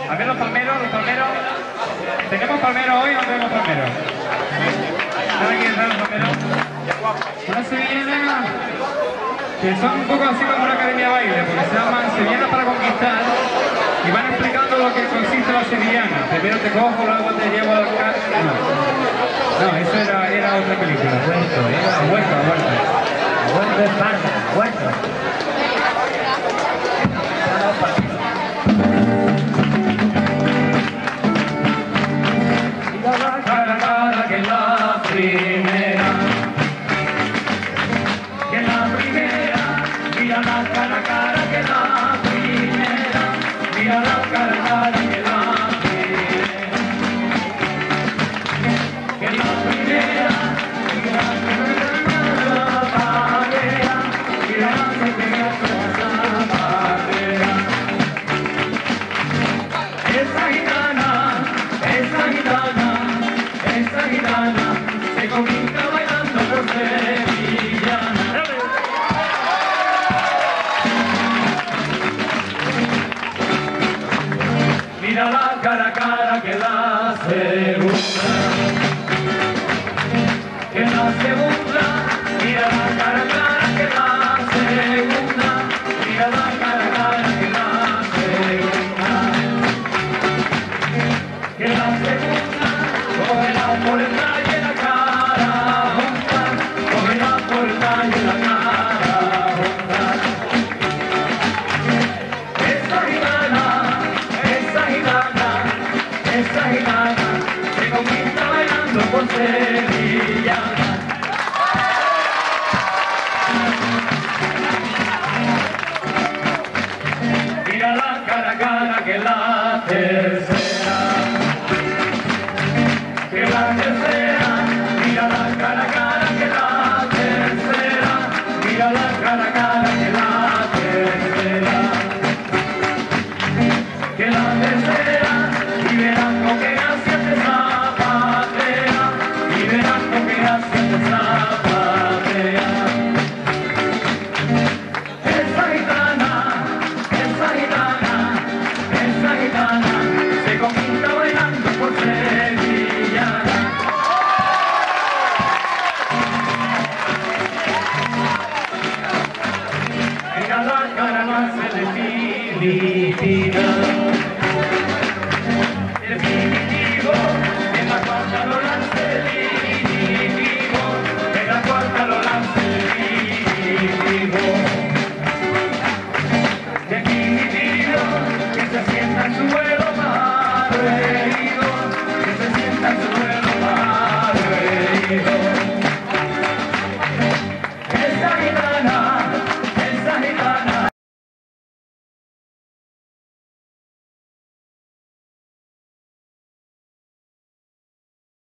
A ver los palmeros. ¿Tenemos palmeros hoy o no tenemos palmeros? ¿Saben quién están los palmeros? Una sevillana que son un poco así como una academia de baile, porque se llaman sevillanas para conquistar y van explicando lo que consiste la sevillana. Primero te cojo, luego te llevo al carro. No, eso era otra película. Vuelto Esparta, vuelto. Mira la cara a cara que la primera, mira la cara a cara que la primera, mira la cara a cara que la primera, esa gitana se conquista bailando por sevillana. Mira la cara a cara que la segunda, mira la cara a cara que la segunda, mira la cara a cara que la segunda, cógela por el talle la cara junta, cógela por el talle la cara junta. Esa gitana se conquista bailando por sevillana. Mira la cara a cara que la tercera, mira la cara a cara que la tercera, mira la cara a cara que la tercera, y verán con qué gracia te zapatea, y verán con qué gracia te zapatea. Esa gitana se conquista bailando por sevillana. Mira la cara más de Filipina, definitivo, en la cuarta lo lance definitivo, en la cuarta lo lance definitivo. Definitivo, que se sienta en su vuelo madre.